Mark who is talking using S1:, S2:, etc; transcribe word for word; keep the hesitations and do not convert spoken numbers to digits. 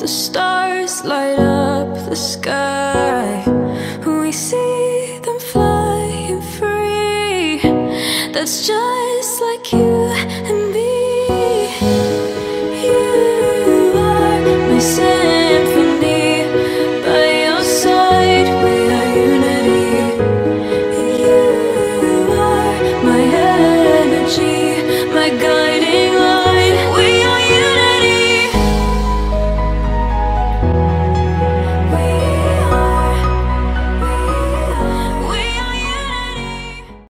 S1: The stars light up the sky. We see them flying free. That's just like you and me. You are my symphony. By your side we are unity. You are my energy, my God.